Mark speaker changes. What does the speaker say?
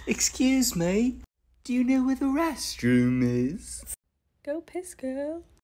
Speaker 1: Excuse me, do you know where the restroom is?
Speaker 2: Go piss, girl.